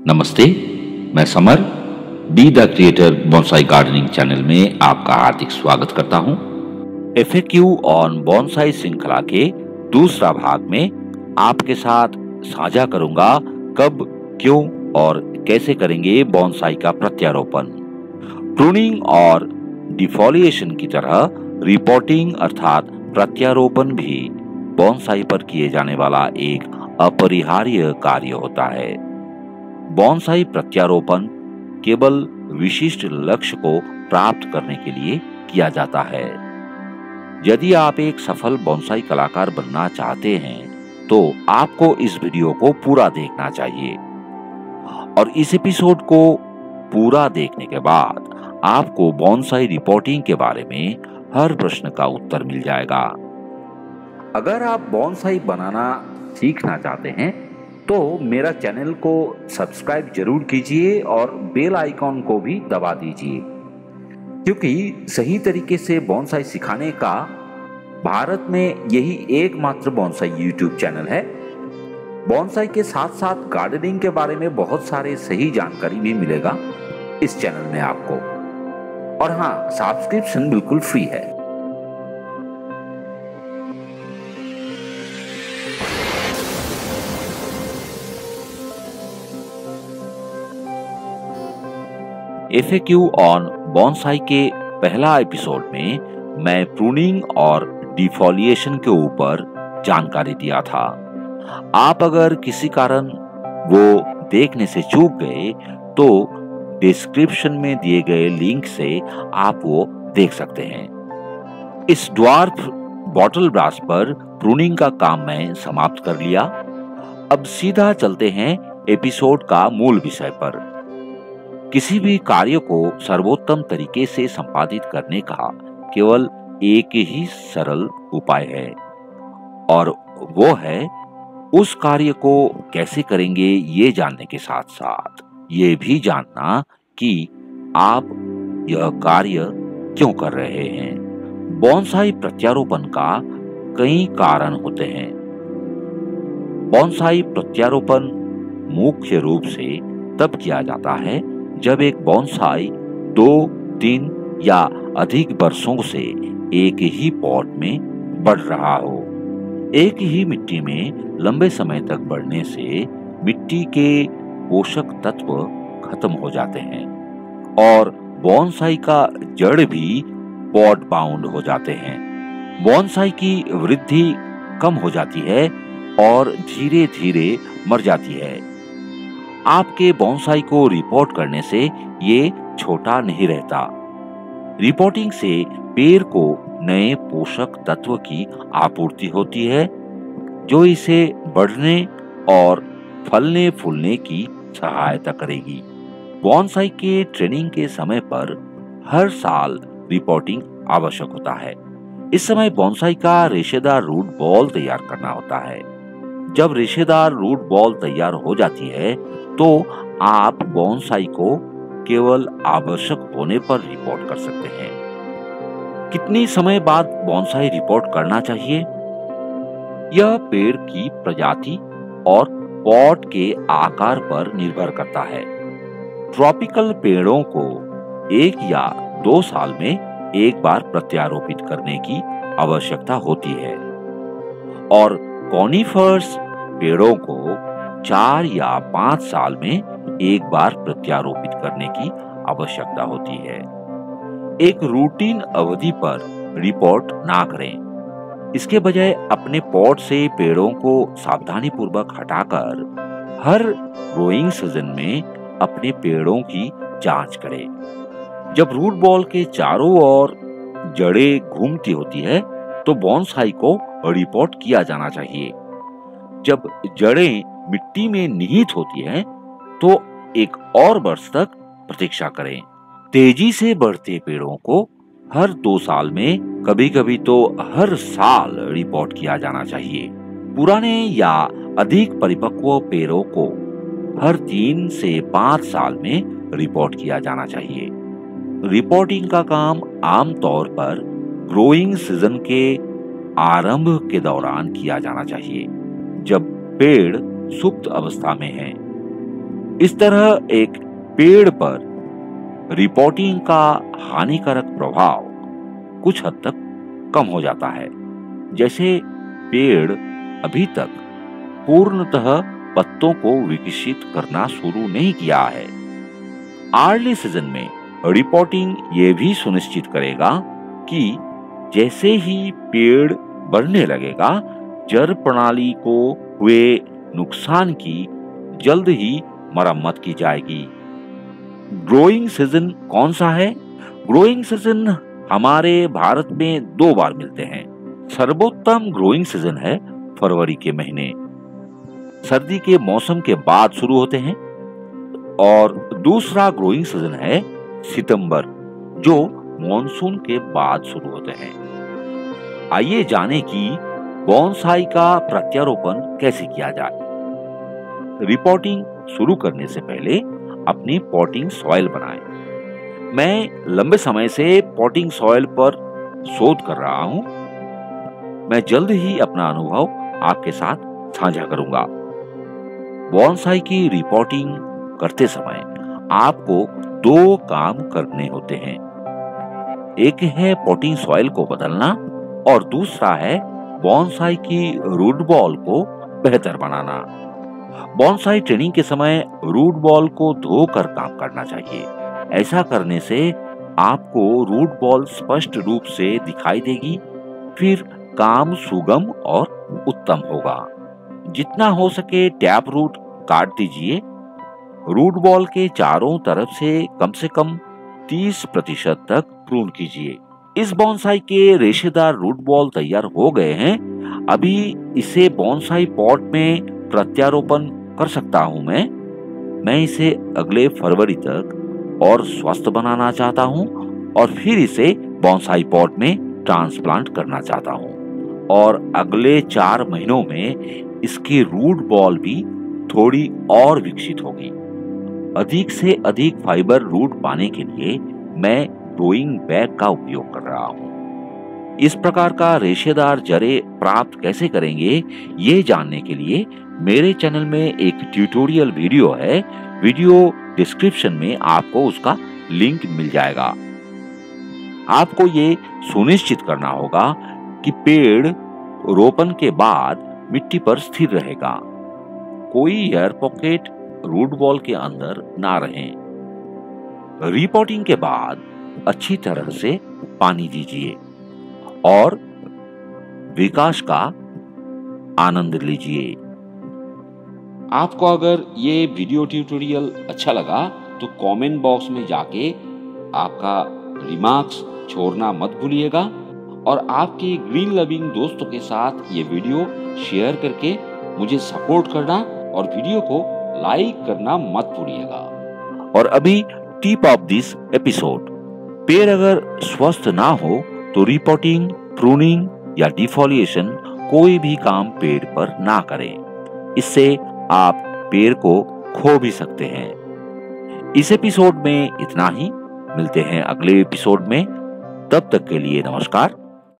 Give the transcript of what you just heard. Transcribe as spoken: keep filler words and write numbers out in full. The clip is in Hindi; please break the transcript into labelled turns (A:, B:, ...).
A: नमस्ते, मैं Samar B the creator bonsai gardening channel में आपका हार्दिक स्वागत करता हूं। एफएक्यू ऑन बोनसाई श्रृंखला के दूसरा भाग में आपके साथ साझा करूंगा कब, क्यों और कैसे करेंगे बोनसाई का प्रत्यारोपण। प्रूनिंग और डिफोलिएशन की तरह रिपोर्टिंग अर्थात प्रत्यारोपण भी बोनसाई पर किए जाने वाला एक अपरिहार्य कार्य होता है। बोनसाई प्रत्यारोपण केवल विशिष्ट लक्ष्य को प्राप्त करने के लिए किया जाता है। यदि आप एक सफल बोनसाई कलाकार बनना चाहते हैं तो आपको इस वीडियो को पूरा देखना चाहिए और इस एपिसोड को पूरा देखने के बाद आपको बोनसाई रिपोर्टिंग के बारे में हर प्रश्न का उत्तर मिल जाएगा। अगर आप बोनसाई बनाना सीखना चाहते हैं तो मेरा चैनल को सब्सक्राइब जरूर कीजिए और बेल आइकॉन को भी दबा दीजिए, क्योंकि सही तरीके से बोनसाई सिखाने का भारत में यही एकमात्र बोनसाई यूट्यूब चैनल है। बोनसाई के साथ साथ गार्डनिंग के बारे में बहुत सारे सही जानकारी भी मिलेगा इस चैनल में आपको। और हाँ, सब्सक्रिप्शन बिल्कुल फ्री है। एफएक्यू ऑन बोनसाई के पहला एपिसोड में मैं प्रूनिंग और डिफोलिएशन के ऊपर जानकारी दिया था। आप अगर किसी कारण वो देखने से चूक गए तो डिस्क्रिप्शन में दिए गए लिंक से आप वो देख सकते हैं। इस ड्वार्फ बॉटल ब्रास पर प्रूनिंग का काम मैं समाप्त कर लिया। अब सीधा चलते हैं एपिसोड का मूल विषय पर। किसी भी कार्य को सर्वोत्तम तरीके से संपादित करने का केवल एक ही सरल उपाय है और वो है उस कार्य को कैसे करेंगे ये जानने के साथ साथ ये भी जानना कि आप यह कार्य क्यों कर रहे हैं। बोनसाई प्रत्यारोपण का कई कारण होते हैं। बोनसाई प्रत्यारोपण मुख्य रूप से तब किया जाता है जब एक बोनसाई दो, तीन या अधिक वर्षों से एक ही पॉट में बढ़ रहा हो। एक ही मिट्टी में लंबे समय तक बढ़ने से मिट्टी के पोषक तत्व खत्म हो जाते हैं और बोनसाई का जड़ भी पॉट बाउंड हो जाते हैं। बोनसाई की वृद्धि कम हो जाती है और धीरे धीरे मर जाती है। आपके बोनसाई को रिपोर्ट करने से ये छोटा नहीं रहता। रिपोर्टिंग से पेड़ को नए पोषक तत्व की आपूर्ति होती है जो इसे बढ़ने और फलने फूलने की सहायता करेगी। बोनसाई के ट्रेनिंग के समय पर हर साल रिपोर्टिंग आवश्यक होता है। इस समय बोनसाई का रेशेदार रूट बॉल तैयार करना होता है। जब रेशेदार रूट बॉल तैयार हो जाती है तो आप बोनसाई को केवल आवश्यक होने पर रिपोर्ट कर सकते हैं। कितनी समय बाद बोनसाई रिपोर्ट करना चाहिए? यह पेड़ की प्रजाति और पॉट के आकार पर निर्भर करता है। ट्रॉपिकल पेड़ों को एक या दो साल में एक बार प्रत्यारोपित करने की आवश्यकता होती है और कॉनिफर्स पेड़ों को चार या पांच साल में एक बार प्रत्यारोपित करने की आवश्यकता होती है। एक रूटीन अवधि पर रिपोर्ट ना करें। इसके बजाय अपने पॉट से पेड़ों को सावधानी पूर्वक हटाकर हर ग्रोइंग सीजन में अपने पेड़ों की जांच करें। जब रूट बॉल के चारों ओर जड़ें घूमती होती है तो बोनसाई को रिपोर्ट किया जाना चाहिए। जब जड़ें मिट्टी में निहित होती हैं तो एक और वर्ष तक प्रतीक्षा करें। तेजी से बढ़ते पेड़ों को हर दो साल में, कभी कभी तो हर साल रिपोर्ट किया जाना चाहिए। पुराने या अधिक परिपक्व पेड़ों को हर तीन से पांच साल में रिपोर्ट किया जाना चाहिए। रिपोर्टिंग का काम आमतौर पर ग्रोइंग सीजन के आरंभ के दौरान किया जाना चाहिए, जब पेड़ सुप्त अवस्था में है। इस तरह एक पेड़ पर रिपोर्टिंग का हानिकारक प्रभाव कुछ हद तक कम हो जाता है। जैसे पेड़ अभी तक पूर्णतः पत्तों को विकसित करना शुरू नहीं किया है। अर्ली सीजन में रिपोर्टिंग ये भी सुनिश्चित करेगा कि जैसे ही पेड़ बढ़ने लगेगा, जड़ प्रणाली को हुए नुकसान की जल्द ही मरम्मत की जाएगी। ग्रोइंग सीजन कौन सा है? ग्रोइंग सीजन हमारे भारत में दो बार मिलते हैं। सर्वोत्तम ग्रोइंग सीजन है फरवरी के महीने, सर्दी के मौसम के बाद शुरू होते हैं, और दूसरा ग्रोइंग सीजन है सितंबर, जो मॉनसून के बाद शुरू होते हैं। आइए जाने कि बोनसाई का प्रत्यारोपण कैसे किया जाए। रिपोर्टिंग शुरू करने से पहले अपनी पॉटिंग सॉइल बनाएं। मैं लंबे समय से पॉटिंग सॉइल पर शोध कर रहा हूं। मैं जल्द ही अपना अनुभव आपके साथ साझा करूंगा। बोनसाई की रिपोर्टिंग करते समय आपको दो काम करने होते हैं। एक है पॉटिंग सॉइल को बदलना और दूसरा है बोनसाई की रूट बॉल को बेहतर बनाना। बोनसाई ट्रेनिंग के समय रूट बॉल को धोकर काम करना चाहिए। ऐसा करने से आपको रूट बॉल स्पष्ट रूप से दिखाई देगी, फिर काम सुगम और उत्तम होगा। जितना हो सके टैप रूट काट दीजिए। रूट बॉल के चारों तरफ से कम से कम तीस प्रतिशत तक प्रून कीजिए। इस बोनसाई के रेशेदार रूट बॉल तैयार हो गए हैं। अभी इसे बोनसाई पॉट में प्रत्यारोपण कर सकता हूं। मैं मैं इसे अगले फरवरी तक और स्वस्थ बनाना चाहता हूं और फिर इसे बोनसाई पॉट में ट्रांसप्लांट करना चाहता हूं, और अगले चार महीनों में इसकी रूट बॉल भी थोड़ी और विकसित होगी। अधिक से अधिक फाइबर रूट पाने के लिए मैं ग्रोइंग बैग का उपयोग कर रहा हूं। इस प्रकार का रेशेदार जड़ें प्राप्त कैसे करेंगे, ये जानने के लिए मेरे चैनल में एक ट्यूटोरियल वीडियो है। वीडियो डिस्क्रिप्शन में आपको उसका लिंक मिल जाएगा। आपको ये सुनिश्चित करना होगा कि पेड़ रोपण के बाद मिट्टी पर स्थिर रहेगा। कोई एयर पॉकेट रूट बॉल के अंदर ना रहे। रिपोर्टिंग के बाद अच्छी तरह से पानी दीजिए और विकास का आनंद लीजिए। आपको अगर ये वीडियो ट्यूटोरियल अच्छा लगा तो कमेंट बॉक्स में जाके आपका रिमार्क्स छोड़ना मत भूलिएगा, और आपके ग्रीन लविंग दोस्तों के साथ ये वीडियो शेयर करके मुझे सपोर्ट करना और वीडियो को लाइक करना मत भूलिएगा। और अभी टिप ऑफ दिस एपिसोड, पेड़ अगर स्वस्थ ना हो तो रिपोर्टिंग, प्रूनिंग या डिफोलिएशन कोई भी काम पेड़ पर ना करें। इससे आप पेड़ को खो भी सकते हैं। इस एपिसोड में इतना ही। मिलते हैं अगले एपिसोड में। तब तक के लिए नमस्कार।